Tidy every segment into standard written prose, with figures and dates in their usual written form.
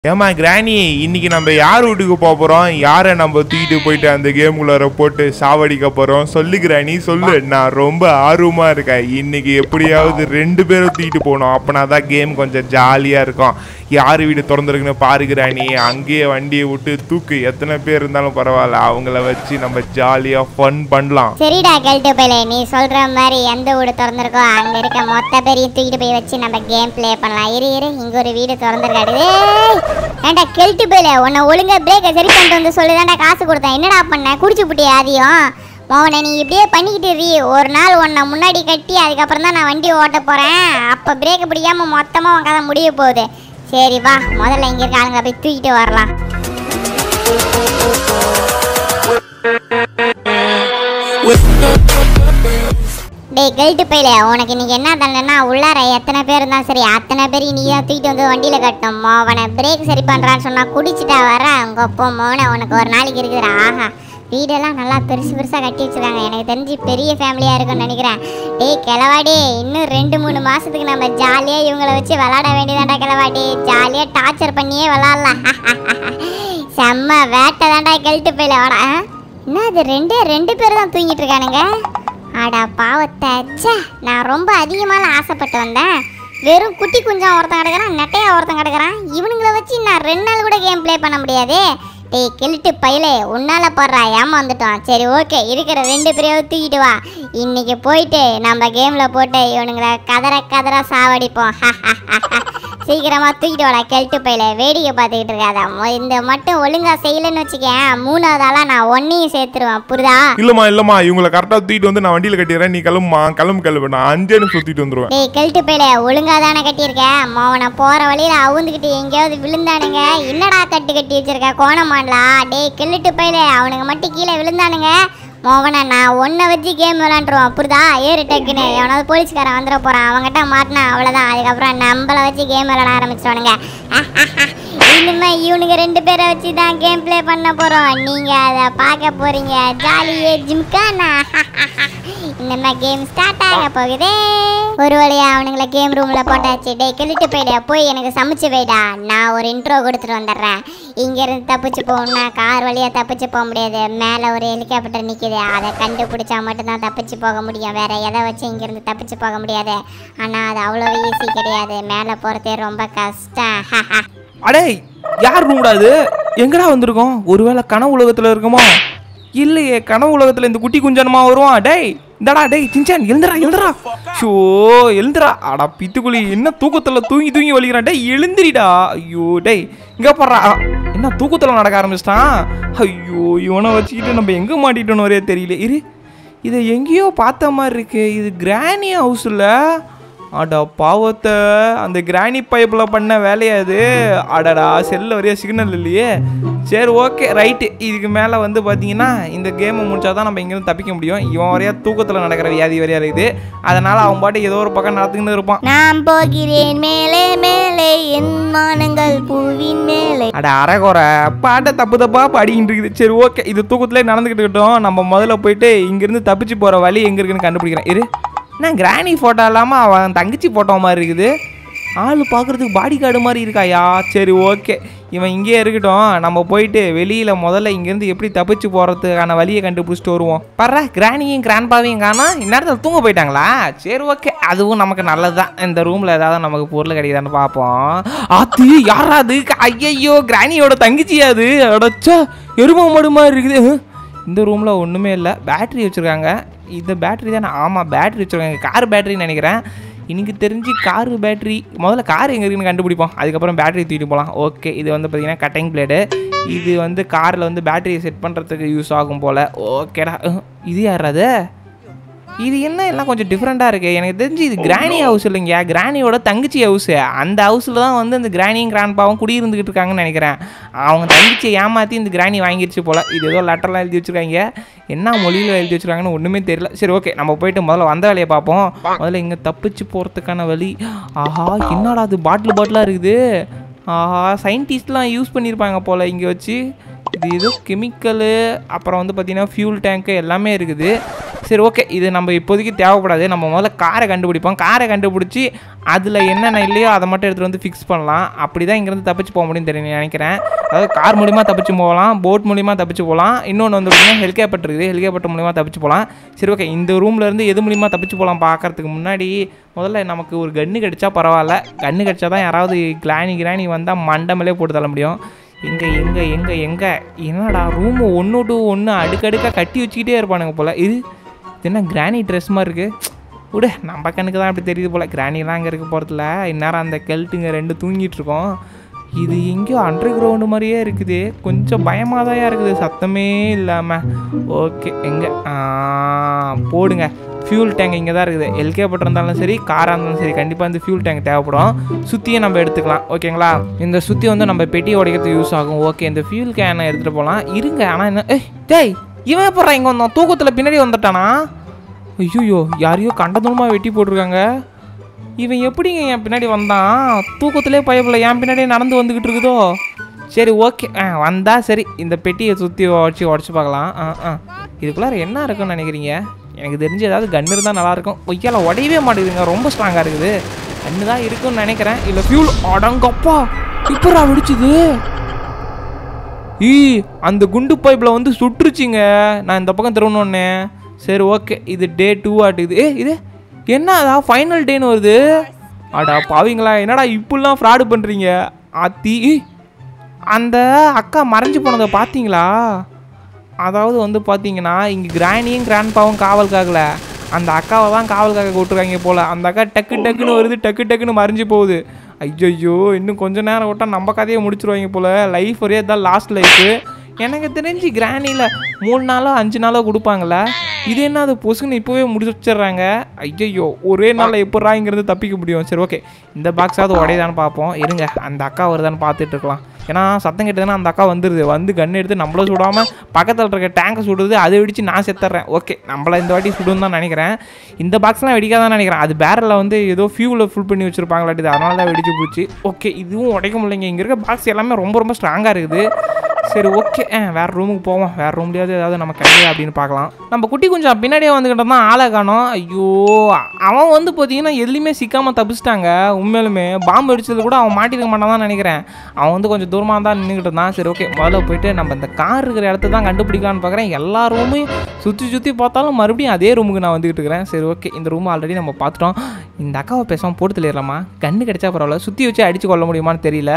ஏமா கிராணி, இன்னைக்கு நம்ம யார் வீட்டுக்கு போக போறோம்? யாரை நம்ம தூக்கிட்டு போயிட்டு அந்த கேமுக்குள்ளார போட்டு சாவடிக்க போறோம்? சொல்லு கிராணி, சொல்லு. நான் ரொம்ப ஆர்வமா இருக்கேன். இன்னைக்கு எப்படியாவது 2 பேரும் தூக்கிட்டு போகணும். அப்பனா தான் கேம் கொஞ்சம் ஜாலியா இருக்கும். யார் வீடு திறந்துருக்குன்னு பாரு கிராணி. அங்கேயே வண்டியை விட்டு தூக்கு. எத்தனை பேர் இருந்தாலும் பரவாயில்ல, அவங்கள வச்சு நம்ம ஜாலியா ஃபன் பண்ணலாம். சரிடா கெல்ட்டு பையலே, நீ சொல்ற மாதிரி எந்த வீடு திறந்துருக்கோ அங்க இருக்க மொத்த பேரையும் தூக்கிட்டு போய் வச்சு நம்ம கேம் பிளே பண்ணலாம். இரு இங்க ஒரு வீடு திறந்துருக்காடு. ஏண்டா கெல்ட்டு பையலே, உன்னை ஒழுங்கா பிரேக்கை சரி பண்ணிட்டு வந்து சொல்லுதாண்டா காசு கொடுத்தேன். என்னடா பண்ண? குடிச்சு புட்டியா ஆதியம்? மோகனை நீ இப்படியே பண்ணிக்கிட்டு ஒரு நாள் உன்னை முன்னாடி கட்டி அதுக்கப்புறம் தான் நான் வண்டி ஓட்ட போறேன். அப்போ பிரேக்கை பிடிக்காம மொத்தமாக உன் கதை முடிய போகுது. சரி வா, முதல்ல இங்கே இருக்க ஆளுங்க போய் தூக்கிட்டு வரலாம். டேய் கெல்ட்டு பையலே, உனக்கு இன்னைக்கு என்ன தண்டனைனா, உள்ளார எத்தனை பேர் இருந்தாலும் சரி அத்தனை பேரையும் நீ தான் தூக்கிட்டு வந்து வண்டியில் கட்டணும். மோவனை பிரேக் சரி பண்ணுறான்னு சொன்னால் குடிச்சிட்டா வர அங்கே அப்போ மோனை உனக்கு ஒரு நாளைக்கு இருக்குதுடா. ஆஹா, வீடெல்லாம் நல்லா பெருசு பெருசாக கட்டி வச்சுருக்காங்க. எனக்கு தெரிஞ்சு பெரிய ஃபேமிலியாக இருக்குன்னு நினைக்கிறேன். டேய் கிளவாடி, இன்னும் 2-3 மாதத்துக்கு நம்ம ஜாலியாக இவங்களை வச்சு விளாட வேண்டியதாண்டா கிளவாடி. ஜாலியாக டார்ச்சர் பண்ணியே விளாட்லாம். செம்ம வேட்டை தாண்டா கெல்ட்டு பையலே. வாடா, என்ன அது 2 பேர் தான் தூங்கிட்டு இருக்கானுங்க. ஆடா பாவத்தை, நான் ரொம்ப அதிகமாக ஆசைப்பட்டு வந்தேன். வெறும் குட்டி குஞ்சம் ஒருத்தன் கிடக்கிறான், நெட்டையா ஒருத்தன் கிடக்கிறான். இவனுங்களை வச்சு நான் 2 நாள் கூட கேம் பிளே பண்ண முடியாது. டேய் கெல்ட்டு பையலே, உன்னால போடுறா ஏமா வந்துட்டோம். சரி ஓகே, இருக்கிற 2 பேரையும் தூக்கிட்டு வா. இன்னைக்கு போயிட்டு நம்ம கேமில் போட்டு இவனுங்களை கதற சாவடிப்போம். சீக்கிரமா தூக்கிட்டு வாடா கெல்ட்டு பையலே. வேடிக்கை பார்த்துக்கிட்டு இருக்காத. இந்த மட்டும் ஒழுங்கா செய்யலன்னு வச்சுக்கேன், 3வது ஆளா நான் ஒன்னையும் சேர்த்துருவேன். புரியுதா? இல்லம்மா இவங்களை கரெக்டா தூக்கிட்டு வந்து நான் வண்டியில கட்டிடுறேன். நீ கிளம்புமா, கிளம்பு. நான் 5 நிமிஷம் சுத்திட்டு வந்துருவேன். டேய் கெல்ட்டு பையலே, ஒழுங்கா தானே கட்டியிருக்கேன். மோவனை போற வழியில அவுந்துக்கிட்டு எங்கேயாவது விழுந்தானுங்க. என்னடா கட்டி வச்சிருக்க கோணமாடலா? டேய் கெல்ட்டு பையலே, அவனுங்க மட்டும் கீழே விழுந்தானுங்க. மோவனை நான் ஒன்றை வச்சு கேம் விளாண்டுருவான். புரியுதா? ஏறு டக்குன்னு. எவனாவது போலீஸ்காரன் வந்துட போகிறான், அவங்ககிட்ட மாட்டினா அவ்வளோதான். அதுக்கப்புறம் நம்மளை வச்சு கேம் விளாட ஆரம்பிச்சிடுவானுங்க. இனிமே இவனுங்க 2 பேரை வச்சு தான் கேம் பிளே பண்ண போகிறோம். நீங்கள் அதை பார்க்க போகிறீங்க. ஜாலியே ஜிம்கானா. இனிமே கேம் ஸ்டார்ட் ஆக போகுதே. ஒரு வழியா அவனுங்களை கேம் ரூமில் போட்டாச்சு. டே கெல்ட்டு போயிடா, போய் எனக்கு சமைச்சு போயிடா. நான் ஒரு இன்ட்ரோ கொடுத்துட்டு வந்துடுறேன். இங்கேருந்து தப்பிச்சு போகணும்னா கார் வழியாக தப்பிச்சு போக முடியாது. மேலே ஒரு ஹெலிகாப்டர் நிற்கிது, அதை கண்டுபிடிச்சா மட்டும்தான் தப்பிச்சு போக முடியும். வேற எதை வச்சு இங்கேருந்து தப்பிச்சு போக முடியாது. ஆனால் அது அவ்வளோ ஈஸி கிடையாது. மேலே போகிறதே ரொம்ப கஷ்டம். அடே யார் ரூம்டாது? எங்கடா வந்திருக்கோம்? ஒருவேளை கனவு உலகத்தில் இருக்குமோ? இல்லையே, கனவு உலகத்தில் இந்த குட்டி குஞ்சனமா வருவான். டேய் இந்தடா, டேய் சின்சான் எழுந்துடா. ஷோ எழுந்துடா. அடா பித்துக்குழி, என்ன தூக்கத்தில் தூங்கி வலிக்கிறான். டேய் எழுந்திரிடா. ஐயோ டேய் இங்கே போடுறா. என்ன தூக்கத்தில் நடக்க ஆரம்பிச்சிட்டான்? ஐயோ, இவனை வச்சுக்கிட்டு நம்ம எங்கே மாட்டிட்டோன்னு ஒரே தெரியல. இதை எங்கேயோ பார்த்த மாதிரி இருக்கு. இது கிராணி ஹவுஸ் இல்லை? அடா பாவத்தை, அந்த கிராணி பைப்பில் பண்ண வேலையாது. அடடா செல்லில் வரையா சிக்னல் இல்லையே. சரி ஓகே ரைட்டு. இதுக்கு மேலே வந்து பார்த்தீங்கன்னா இந்த கேமை முடிச்சா தான் நம்ம இங்கேருந்து தப்பிக்க முடியும். இவன் வரையா தூக்கத்தில் நடக்கிற வியாதி வரையா இருக்குது. அதனால் அவன் பாட்டு ஏதோ ஒரு பக்கம் நடத்துக்கிட்டு இருப்பான். நான் போகிறேன் மேலே மேலே என் மானங்கள் பூவின் மேலே. அட அரைகுறை பாட்டை தப்பா பாடிக்கிட்டு இருக்குது. சரி ஓகே, இது தூக்கத்திலே நடந்துக்கிட்டு இருக்கட்டும். நம்ம முதல்ல போயிட்டு இங்கேருந்து தப்பிச்சு போகிற வழி எங்கே இருக்குன்னு கண்டுபிடிக்கிறேன். நான் கிராணி ஃபோட்டோ இல்லாமல் அவன் தங்கச்சி ஃபோட்டோ மாதிரி இருக்குது. ஆள் பார்க்குறதுக்கு பாடி கார்டு மாதிரி இருக்காயா? சரி ஓகே, இவன் இங்கேயே இருக்கட்டும். நம்ம போயிட்டு வெளியில் முதல்ல இங்கேருந்து எப்படி தப்பிச்சு போகிறதுக்கான வழியை கண்டுபிடிச்சிட்டு வருவோம். பர்ற கிராணியும் கிராண்ட்பாவையும் காணோம். இந்நேரத்தில் தூங்க போயிட்டாங்களா? சரி ஓகே, அதுவும் நமக்கு நல்லது தான். இந்த ரூமில் ஏதாவது நமக்கு பொருள் கிடைக்குதான்னு பார்ப்போம். அது யாராது? ஐயையோ, கிராணியோட தங்கச்சியாது. அடச்சா எரும மாடு மாதிரி இருக்குது. இந்த ரூமில் ஒன்றுமே இல்லை. பேட்ரி வச்சுருக்காங்க. இந்த பேட்ரி தானே? ஆமாம் பேட்ரி வச்சுருக்காங்க. கார் பேட்டரின்னு நினைக்கிறேன். எனக்கு தெரிஞ்சு காரு பேட்ரி. முதல்ல கார் எங்கே இருக்குன்னு கண்டுபிடிப்போம், அதுக்கப்புறம் பேட்டரி தூக்கிட்டு போகலாம். ஓகே, இது வந்து பார்த்திங்கன்னா கட்டிங் பிளேடு. இது வந்து காரில் வந்து பேட்டரியை செட் பண்ணுறதுக்கு யூஸ் ஆகும் போல். ஓகேடா. இது யாராது? இது என்ன எல்லாம் கொஞ்சம் டிஃப்ரெண்ட்டாக இருக்குது. எனக்கு தெரிஞ்சு இது கிராணி ஹவுஸ் இல்லைங்க, கிராணியோட தங்கச்சி ஹவுஸு. அந்த ஹவுஸில் தான் வந்து இந்த கிராணியும் கிராண்ட்பாவும் குடியிருந்துக்கிட்டு இருக்காங்கன்னு நினைக்கிறேன். அவங்க தங்கச்சியை ஏமாற்றி இந்த கிராணி வாங்கிடுச்சு போல். இது ஏதோ லெட்டர்லாம் எழுதி வச்சுருக்காங்க. என்ன மொழியில் எழுதி வச்சுருக்காங்கன்னு ஒன்றுமே தெரியல. சரி ஓகே, நம்ம போயிட்டு முதல்ல வந்த வேலையை பார்ப்போம். முதல்ல இங்கே தப்பிச்சு போகிறதுக்கான வழி. ஆஹா, என்னடா அது பாட்டிலாக இருக்குது. ஆஹா, சயின்டிஸ்ட்லாம் யூஸ் பண்ணியிருப்பாங்க போல் இங்கே வச்சு. இது ஏதோ கெமிக்கலு, அப்புறம் வந்து பார்த்திங்கன்னா ஃபியூல் டேங்க்கு எல்லாமே இருக்குது. சரி ஓகே, இது நம்ம இப்போதைக்கு தேவைப்படாது. நம்ம முதல்ல காரை கண்டுபிடிப்போம். காரை கண்டுபிடிச்சி அதில் என்னென்ன இல்லையோ அதை மட்டும் எடுத்துகிட்டு வந்து ஃபிக்ஸ் பண்ணலாம். அப்படி தான் இங்கேருந்து தப்பிச்சு போக முடியும்னு தெரியும் நினைக்கிறேன். அதாவது கார் மூலிமா தப்பிச்சு போகலாம், போட் மூலிமா தப்பிச்சு போகலாம். இன்னொன்று வந்து பார்த்திங்கன்னா ஹெலிகாப்டர் இருக்குது, ஹெலிகாப்டர் மூலிமா தப்பிச்சு போகலாம். சரி ஓகே, இந்த ரூம்லேருந்து எது மூலிமா தப்பிச்சு போகலாம் பார்க்குறதுக்கு முன்னாடி முதல்ல நமக்கு ஒரு கன்று கிடச்சா பரவாயில்ல. கன்று கிடச்சா தான் யாராவது கிராணி வந்தால் மண்டமலே போட்டு தள்ள முடியும். எங்கே என்னடா ரூமு 1 to 1 அடுக்கடுக்காக கட்டி வச்சுக்கிட்டே இருப்பானுங்க போல். இது என்ன கிராணி ட்ரெஸ் மாதிரி இருக்குது. விடு, நம்ம கண்ணுக்கு தான் அப்படி தெரியுது போல். கிராணிலாம் அங்கே இருக்க போகிறதுல இந்நேரம் அந்த கெல்ட்டுங்க 2 தூங்கிட்டுருக்கோம். இது எங்கேயோ அண்டர் கிரவுண்டு மாதிரியே இருக்குது. கொஞ்சம் பயமாக தான் இருக்குது, சத்தமே இல்லாமல். ஓகே, எங்கே போடுங்க. ஃபியூல் டேங்க் இங்கே தான் இருக்குது. ஹெலிகாப்டர் இருந்தாலும் சரி, காராக இருந்தாலும் சரி, கண்டிப்பாக இந்த ஃபியூல் டேங்க் தேவைப்படும். சுற்றியை நம்ம எடுத்துக்கலாம். ஓகேங்களா, இந்த சுற்றி வந்து நம்ம பெட்டி உடைக்கிறதுக்கு யூஸ் ஆகும். ஓகே, இந்த ஃபியூல் கேனை எடுத்துகிட்டு போகலாம். இருங்க, ஆனால் என்ன டேய் இவன் எப்பட்றா இங்கே வந்தான்? தூக்கத்தில் பின்னாடி வந்துட்டானா? ஐயோ, யாரையோ கண்டதூரமாக வெட்டி போட்டிருக்காங்க. இவன் எப்படிங்க என் பின்னாடி வந்தான்? தூக்கத்திலே பயப்பில்லை, என் பின்னாடியே நடந்து வந்துக்கிட்டு இருக்குதோ. சரி ஓகே, வந்தா சரி. இந்த பெட்டியை சுற்றி உடச்சி பார்க்கலாம். இதுக்குள்ளார என்ன இருக்குன்னு நினைக்கிறீங்க? எனக்கு தெரிஞ்சு ஏதாவது கன்று இருந்தால் நல்லாயிருக்கும். ஒய்யால உடையவே மாட்டேங்குதுங்க, ரொம்ப ஸ்ட்ராங்காக இருக்குது. கன்று தான் இருக்குன்னு நினைக்கிறேன். இல்லை ஃபியூல் அடங்கப்பா இப்பரா வெடிச்சுது. அந்த குண்டு பைப்பில் வந்து சுட்டுருச்சிங்க. நான் இந்த பக்கம் திருவண்ணே. சரி ஓகே, இது டே 2 ஆட்டுக்குது. இது என்ன அதான் ஃபைனல் டேன்னு வருது. அடா பாவீங்களா, என்னடா இப்படிலாம் ஃப்ராடு பண்ணுறீங்க? ஆத்தி, அந்த அக்கா மறைஞ்சு போனதை பார்த்தீங்களா? அதாவது வந்து பார்த்தீங்கன்னா இங்கே கிராணியும் கிராண்ட்பாவும் காவல்காகல, அந்த அக்காவை தான் காவல்காக விட்டுருக்காங்க போல். அந்த அக்கா டக்குன்னு வருது, டக்குன்னு மறைஞ்சு போகுது. ஐயோ, இன்னும் கொஞ்சம் நேரம் விட்டால் நம்ம கதையை முடிச்சிருவாங்க போல். லைஃப் ஒரே தான் லாஸ்ட் லைஃபு. எனக்கு தெரிஞ்சு கிராணியில் 3 நாளோ 5 நாளோ கொடுப்பாங்களே. இது என்ன அது பொசுன்னு இப்போவே முடிச்சிடுறாங்க. ஐயோ, ஒரே நாளில் எப்பட்றாங்கிறது தப்பிக்க முடியும். சரி ஓகே, இந்த பாக்ஸாவது உடையதான்னு பார்ப்போம். இருங்க, அந்த அக்கா வருதான்னு பார்த்துட்டு இருக்கலாம். ஏன்னா சத்தம் கேட்டதுன்னா அந்த அக்கா வந்துடுது. வந்து கன்று எடுத்து நம்மள சுடாமல் பக்கத்தில் இருக்க டேங்கை சுடுறது. அதை வெடிச்சு நான் செத்துறேன். ஓகே, நம்மள இந்த வாட்டி சுடுன்னு தான் நினைக்கிறேன். இந்த பாக்ஸ்லாம் வெடிக்காதான் நினைக்கிறேன். அது பேரில் வந்து ஏதோ ஃபியூவில் ஃபுல் பண்ணி வச்சுருப்பாங்களாட்டி, அதனால தான் வெடிச்சு போச்சு. ஓகே, இதுவும் உடைக்க முடியலைங்க. இங்கே இருக்க பாக்ஸ் எல்லாமே ரொம்ப ஸ்ட்ராங்காக இருக்குது. சரி ஓகே, வேறு ரூமுக்கு போவோம். வேறு ரூம்லேயாவது ஏதாவது நம்ம கிடையாது அப்படின்னு பார்க்கலாம். நம்ம குட்டி கொஞ்சம் பின்னாடியே வந்துக்கிட்ட தான் ஆளை காணோம். ஐயோ, அவன் வந்து பார்த்தீங்கன்னா எதுலேயுமே சிக்காமல் தப்பிச்சிட்டாங்க. உண்மையிலுமே பாம்பு அடிச்சது கூட அவன் மாட்டிருக்க மாட்டான் தான் நினைக்கிறேன். அவன் வந்து கொஞ்சம் தூரமாக தான் நின்றுக்கிட்டு இருந்தான். சரி ஓகே, முதல்ல போயிட்டு நம்ம இந்த கார் இருக்கிற இடத்த தான் கண்டுபிடிக்கலான்னு பார்க்குறேன். எல்லா ரூமையும் சுற்றி பார்த்தாலும் மறுபடியும் அதே ரூமுக்கு நான் வந்துக்கிட்டு இருக்கிறேன். சரி ஓகே, இந்த ரூம் ஆல்ரெடி நம்ம பார்த்துட்டோம். இந்த அக்காவை பேசாமல் போட்டு தெரியலாமா? கண்ணு கிடைச்சா பரவாயில்ல, சுற்றி வச்சு அடித்து கொள்ள முடியுமான்னு தெரியல.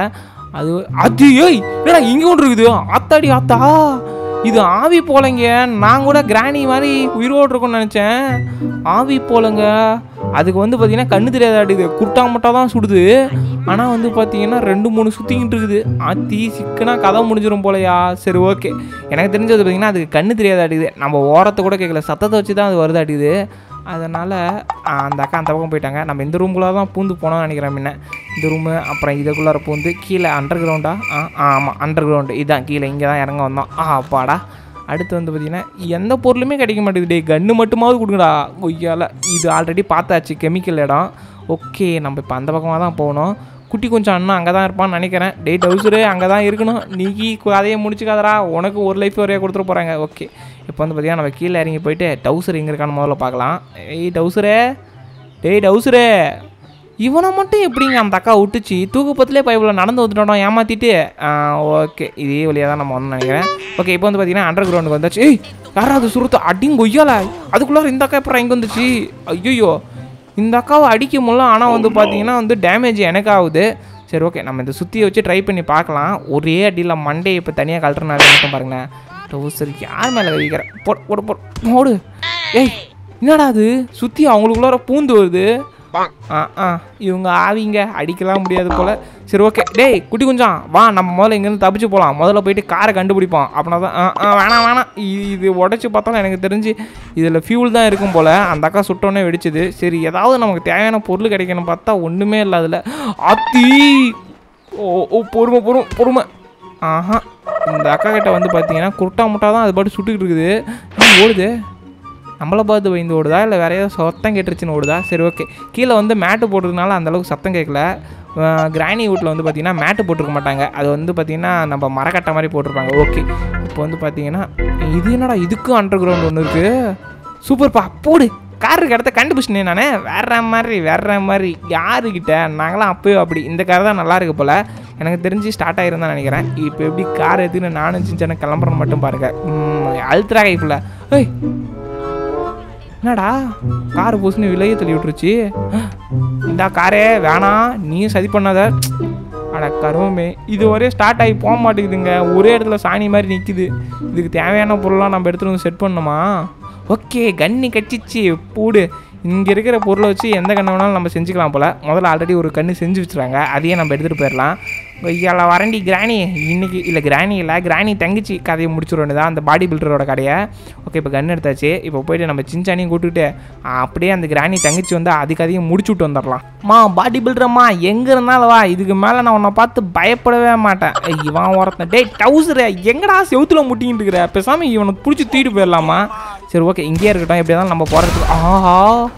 அது ஏய் என்னடா இங்கே ஒன்று இருக்குது? ஆத்தாடி ஆத்தா, இது ஆவி போலங்க. நான் கூட கிராணி மாதிரி உயிரோடு இருக்கும்னு நினச்சேன். ஆவி போலங்க. அதுக்கு வந்து பார்த்தீங்கன்னா கண்ணு தெரியாதாட்டுது, குட்டா முட்டா தான் சுடுது. ஆனால் வந்து பார்த்தீங்கன்னா 2-3 சுற்றிக்கிட்டு இருக்குது. ஆத்தி சிக்கனா கதை முடிஞ்சிடும் போலையா? சரி ஓகே, எனக்கு தெரிஞ்சது பார்த்தீங்கன்னா அதுக்கு கண்ணு தெரியாதாட்டுது. நம்ம ஓரத்தை கூட கேட்கல, சத்தத்தை வச்சு தான் அது வருதாட்டுது. அதனால் அந்த அக்கா அந்த பக்கம் போயிட்டாங்க. நம்ம இந்த ரூம்குள்ளே தான் பூந்து போனோம்னு நினைக்கிறேன். முன்ன இந்த ரூமு, அப்புறம் இதுக்குள்ளார பூந்து கீழே அண்டர் கிரவுண்டா? ஆமாம், அண்டர் கிரவுண்டு இதுதான். கீழே இங்கே தான் இறங்க வந்தோம். அப்பாடா. அடுத்து வந்து பார்த்திங்கன்னா எந்த பொருளுமே கிடைக்க மாட்டேங்குது. டே கன்று மட்டுமாவது கொடுங்கடா கொய்யால. இது ஆல்ரெடி பார்த்தாச்சு, கெமிக்கல் இடம். ஓகே, நம்ம இப்போ அந்த பக்கமாக தான் போகணும். குட்டி கொஞ்சம் அண்ணன் அங்கே தான் இருப்பான்னு நினைக்கிறேன். டே டவுசரு அங்கே தான் இருக்கணும். நீக்கி அதையே முடிச்சுக்காதரா, உனக்கு ஒரு லைஃப் வரையா கொடுத்துட்டு போகிறாங்க. ஓகே, இப்போ வந்து பார்த்தீங்கன்னா நம்ம கீழே இறங்கி போயிட்டு டவுசர் எங்கே இருக்கான்னு முதல்ல பார்க்கலாம். டவுசரே இவனை மட்டும் எப்படிங்க அந்த அக்கா விட்டுச்சு? தூக்கப்பத்திலே பைப்பில் நடந்து வந்துட்டோம் ஏமாற்றிட்டு. ஓகே, இதே வழியாக தான் நம்ம வந்து நினைக்கிறேன். ஓகே, இப்போ வந்து பார்த்தீங்கன்னா அண்டர் கிரவுண்டுக்கு வந்தாச்சு. யாராவது சுருத்த அடிங்க கொய்யால. அதுக்குள்ளார இந்த அக்கா எப்போ இங்கே வந்துச்சு? ஐயோ, இந்த அக்காவை அடிக்க முடியல. ஆனால் வந்து பார்த்தீங்கன்னா வந்து டேமேஜ் எனக்கு ஆகுது. சரி ஓகே, நம்ம இந்த சுற்றியை வச்சு ட்ரை பண்ணி பார்க்கலாம். ஒரே அடியில் மண்டே இப்போ தனியாக கழட்டுறனால மட்டும் பாருங்களேன். டவுசர் யார் மேலே வைக்கிறேன்? போடு. ஏய் என்னடா அது சுற்றி அவங்களுக்குள்ளார பூந்து வருது. இவங்க ஆவிங்க அடிக்கலாம் முடியாது போல். சரி ஓகே, டேய் குட்டி கொஞ்சம் வா, நம்ம முதல்ல இங்கேருந்து தப்பிச்சு போகலாம். முதல்ல போயிட்டு காரை கண்டுபிடிப்போம். அப்படின்னா தான் வேணாம் இது உடச்சி பார்த்தாலும் எனக்கு தெரிஞ்சு இதில் ஃபியூல் தான் இருக்கும் போல். அந்த அக்கா சுட்டோன்னே வெடிச்சுது. சரி, ஏதாவது நமக்கு தேவையான பொருள் கிடைக்கணும்னு பார்த்தா ஒன்றுமே இல்லை அதில். ஆத்தி பொறுமை. இந்த அக்கா கிட்ட வந்து பார்த்தீங்கன்னா குருட்டா முட்டா தான் அது பாட்டு சுட்டுக்கிட்டு இருக்குது. ஓடுது, நம்மளை பார்த்து பயந்து ஓடுதா இல்லை வேறு ஏதாவது சத்தம் கேட்டுருச்சுன்னு ஓடுதா? சரி ஓகே, கீழே வந்து மேட்டு போட்டிருக்கனால அந்தளவுக்கு சத்தம் கேட்கல. கிராணி வீட்டில் வந்து பார்த்திங்கன்னா மேட்டு போட்டிருக்க மாட்டாங்க. அது வந்து பார்த்திங்கன்னா நம்ம மரக்கட்டை மாதிரி போட்டிருப்பாங்க. ஓகே, இப்போ வந்து பார்த்திங்கன்னா இது என்னடா இதுக்கும் அண்டர் கிரவுண்ட் ஒன்று இருக்குது. சூப்பர்ப்பா போடு. கார் இடத்த கண்டுபிடிச்சினேன் நானே. வேற மாதிரி யாருக்கிட்ட நாங்களாம் அப்போயோ அப்படி. இந்த கார் தான் நல்லா இருக்கு போல். எனக்கு தெரிஞ்சு ஸ்டார்ட் ஆகிருந்தான் நினைக்கிறேன். இப்போ எப்படி கார் எடுத்துன்னு நானும் சின்ன கிளம்புறேன்னு மட்டும் பாருங்க. அழுத்துறா கைப்புல. ஏய் என்னடா கார் போசுன்னு விலையை தள்ளி விட்டுருச்சு. இந்த காரே வேணாம், நீயும் சதி பண்ணாத. அட கருவமே, இது ஒரே ஸ்டார்ட் ஆகி போக மாட்டேங்குதுங்க. ஒரே இடத்துல சாணி மாதிரி நிற்கிது. இதுக்கு தேவையான பொருளாக நம்ம எடுத்துகிட்டு வந்து செட் பண்ணணுமா? ஓகே, கண்ணி கட்டிச்சு பூடு. இங்கே இருக்கிற பொருளை வச்சு எந்த கண்ணை வேணாலும் நம்ம செஞ்சுக்கலாம் போல். முதல்ல ஆல்ரெடி ஒரு கண்ணு செஞ்சு வச்சுருக்காங்க, அதையே நம்ம எடுத்துகிட்டு போயிடலாம். ஐயால வரண்டி கிராணி இன்னைக்கு இல்லை, கிராணி தங்கிச்சு கதையை முடிச்சுட வேண்டியதான், அந்த பாடி பில்டரோட கடையை. ஓகே, இப்போ கன் எடுத்தாச்சு. இப்போ போய்ட்டு நம்ம சின்சானியும் கூப்பிட்டுட்டு அப்படியே அந்த கிராணி தங்கிச்சு வந்து அதுக்கு அதையும் முடிச்சு விட்டு வந்துடலாம். பாடி பில்டரம்மா எங்கே இருந்தாலும் வா, இதுக்கு மேலே நான் உன்னை பார்த்து பயப்படவே மாட்டேன். இவன் ஒருத்தன் டேய் டவுசரு எங்கடா செவுத்துல முட்டிக்கிட்டு இருக்கிற, பேசாமல் இவனை பிடிச்சி தூக்கிட்டு போயிடலாமா? சரி ஓகே, இங்கேயே இருக்கட்டும். எப்படி இருந்தாலும் நம்ம போகிறதுக்கு ஆஹா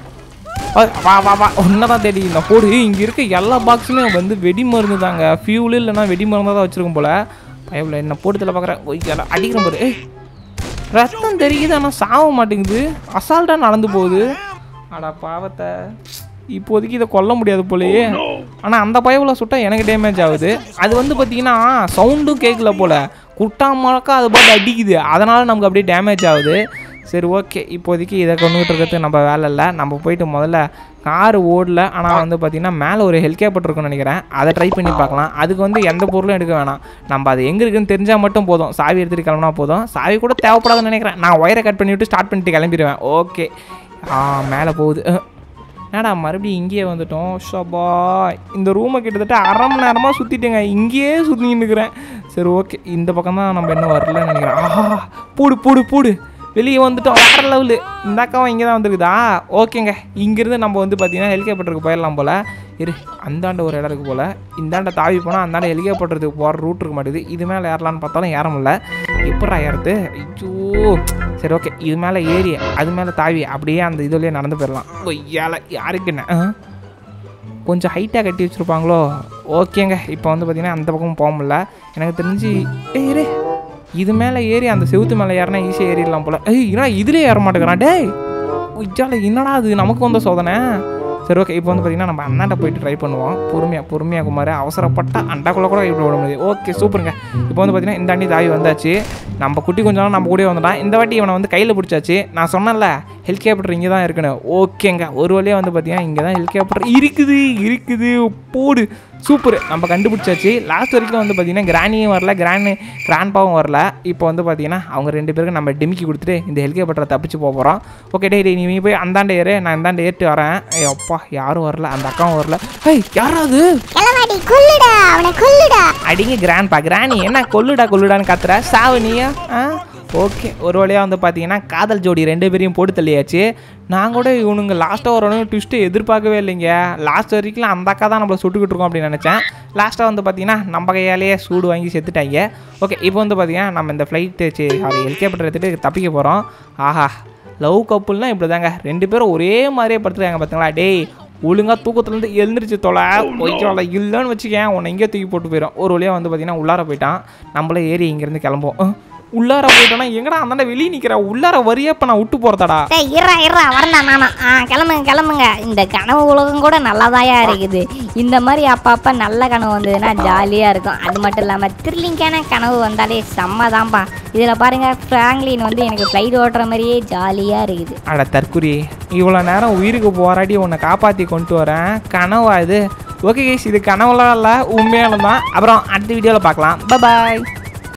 வா ஒன்னதான் தேடி இந்த போடு. இங்கே இருக்க எல்லா பாக்ஸுமே வந்து வெடி மருந்து தாங்க. ஃபியூல் இல்லைன்னா வெடி மருந்தாக தான் வச்சுருக்கும் போல். பயவில் என்ன போட்டத்தில் பார்க்குறேன். ஒய்யால அடிக்கிற போது ரத்தம் தெரியுது, ஆனால் சாக மாட்டேங்குது. அசால்ட்டாக நடந்து போகுது. அடா பாவத்தை, இப்போதைக்கு இதை கொல்ல முடியாது போலையே. ஆனால் அந்த பயவில் சுட்டா எனக்கு டேமேஜ் ஆகுது. அது வந்து பார்த்தீங்கன்னா சவுண்டும் கேட்கல போல். குட்டா முழக்கா அது போட்டு அடிக்குது, அதனால் நமக்கு அப்படியே டேமேஜ் ஆகுது. சரி ஓகே, இப்போதைக்கு இதை கொண்டுகிட்டு இருக்கிறது நம்ம வேலை இல்லை. நம்ம போயிட்டு முதல்ல கார் ஓடல, ஆனால் வந்து பார்த்திங்கன்னா மேலே ஒரு ஹெலிகாப்டர் இருக்குன்னு நினைக்கிறேன். அதை ட்ரை பண்ணி பார்க்கலாம். அதுக்கு வந்து எந்த பொருளும் எடுக்க வேணாம், நம்ம அது எங்கே இருக்குன்னு தெரிஞ்சால் மட்டும் போதும். சாவி எடுத்துகிட்டு கிளம்புனா போதும். சாவி கூட தேவைப்படாதுன்னு நினைக்கிறேன். நான் ஒயரை கட் பண்ணிவிட்டு ஸ்டார்ட் பண்ணிட்டு கிளம்பிடுவேன். ஓகே, மேலே போகுது. ஏடா மறுபடியும் இங்கேயே வந்துட்டோம். ஷபா, இந்த ரூமை கிட்டத்தட்ட அரை மணி நேரமாக சுற்றிட்டேங்க. இங்கேயே சுற்றின்னு இருக்கிறேன். சரி ஓகே, இந்த பக்கம் தான் நம்ம இன்னும் வரலன்னு நினைக்கிறேன். ஆஹா பூடு வெளியே வந்துட்டோம். வேறு லெவலு. இந்த அக்காவும் இங்கே தான் வந்துருக்குதா? ஓகேங்க, இங்கேருந்து நம்ம வந்து பார்த்திங்கன்னா ஹெலிகாப்டருக்கு போயிடலாம் போல். அந்தாண்ட ஒரு இடம் இருக்குது போல். இந்தாண்ட தாவி போனால் அந்தாண்ட ஹெலிகாப்டருக்கு போகிற ரூட் இருக்க மாட்டேது. இது மேலே ஏறலான்னு பார்த்தாலும் ஏற முடியல. எப்படா ஏறது? ஐயோ சரி ஓகே, இது மேலே ஏறி அது மேலே தாவி அப்படியே அந்த இதுலேயே நடந்து போயிடலாம். ஏழை யாருக்கு என்ன கொஞ்சம் ஹைட்டாக கட்டி வச்சுருப்பாங்களோ. ஓகேங்க, இப்போ வந்து பார்த்திங்கன்னா அந்த பக்கமும் போக முடியல எனக்கு தெரிஞ்சு. இது மேலே ஏறி அந்த செவுத்து மேலே ஏறினா ஈஸியாக ஏறிடலாம் போல். ஏன்னா இதுலேயே ஏற மாட்டேங்கிறான். டேய் என்னடா அது நமக்கு வந்த சோதனை. சரி ஓகே, இப்போ வந்து பார்த்திங்கன்னா நம்ம அண்ணாண்ட போயிட்டு ட்ரை பண்ணுவோம். பொறுமையாக குமார், அவசரப்பட்டா அண்டாக்குள்ளே கூட இப்படி விட முடியாது. ஓகே சூப்பருங்க. இப்போ வந்து பார்த்திங்கன்னா இந்த அண்டி தாவி வந்தாச்சு. நம்ம குட்டி கொஞ்சம் நம்ம கூட வந்துட்டான். இந்த வாட்டி இவனை வந்து கையில் பிடிச்சாச்சு. நான் சொன்னேன்ல ஹெலிகாப்டர் இங்கே தான் இருக்கணும். ஓகேங்க, ஒரு வழியாக வந்து பார்த்திங்கன்னா இங்கே தான் ஹெலிகாப்டர் இருக்குது. போடு சூப்பர், நம்ம கண்டுபிடிச்சாச்சு. லாஸ்ட் வரைக்கும் வந்து பார்த்திங்கன்னா கிராணியும் வரல, கிராண்ட்பாவும் வரல. இப்போ வந்து பார்த்திங்கன்னா அவங்க 2 பேருக்கு நம்ம டிமிக்கி கொடுத்துட்டு இந்த ஹெலிகாப்டரை தப்பிச்சு போகிறோம். ஓகே டே நீ போய் அந்தாண்ட ஏறு, நான் இந்தாண்ட ஏறிட்டு வரேன். அப்பா யாரும் வரல, அந்த அக்காவும் வரல. யாராவது அடிங்க கிராணி என்ன கொல்லுடான்னு கத்துற சாவு நீயா? ஓகே, ஒரு வழியாக வந்து பார்த்தீங்கன்னா காதல் ஜோடி 2 பேரையும் போட்டு தள்ளியாச்சு. நான் கூட இவனுங்க லாஸ்ட்டாக வரணும் ட்விஸ்ட்டு எதிர்பார்க்கவே இல்லைங்க. லாஸ்ட் வரைக்கும் அந்த அக்கா தான் நம்மளை சுட்டுக்கிட்டு இருக்கோம் அப்படின்னு நினச்சேன். லாஸ்ட்டாக வந்து பார்த்தீங்கன்னா நம்ம கையாலேயே சூடு வாங்கி செத்துட்டாங்க. ஓகே, இப்போ வந்து பார்த்தீங்கன்னா நம்ம இந்த ஃப்ளைட்டு ஹெலிகாப்டர் எடுத்துகிட்டு தப்பிக்க போகிறோம். ஆஹா, லவ் கப்புள்னால் இப்படி தாங்க 2 பேரும் ஒரே மாதிரியே படுத்துருக்காங்க பார்த்தீங்களா. டேய் ஒழுங்காக தூக்கத்துலேருந்து எழுந்திரிச்சு தொலை போய்ச்சோல இல்லைன்னு வச்சுக்கேன், உன்னை இங்கே தூக்கி போட்டு போயிடும். ஒரு வழியாக வந்து பார்த்தீங்கன்னா உள்ளார போயிட்டான். நம்மளே ஏறி இங்கேருந்து கிளம்புவோம். உள்ளார போயிட்டோன்னா எங்கடா அந்தாண்ட வெளியே நிற்கிற, உள்ளார வரியா இப்போ நான் விட்டு போகிறதாடா. வரேன் நானும். கிளம்புங்க. இந்த கனவு உலகம் கூட நல்லாதாயா இருக்குது. இந்த மாதிரி அப்பப்போ நல்ல கனவு வந்ததுன்னா ஜாலியாக இருக்கும். அது மட்டும் இல்லாமல் த்ரில்லிங்கான கனவு வந்தாலே செம்மதான்ப்பா. இதில் பாருங்கள், ஃப்ராங்க்லின் வந்து எனக்கு ஃப்ளைட் ஓட்டுற மாதிரியே ஜாலியாக இருக்குது. அட தற்குறி, இவ்வளோ நேரம் உயிருக்கு போராடி உன்னை காப்பாற்றி கொண்டு வரேன், கனவா இது? ஓகே கைஸ், இது கனவுலாம் இல்லை, உண்மையாலும் தான். அப்புறம் அடுத்த வீடியோவில் பார்க்கலாம். பாய்.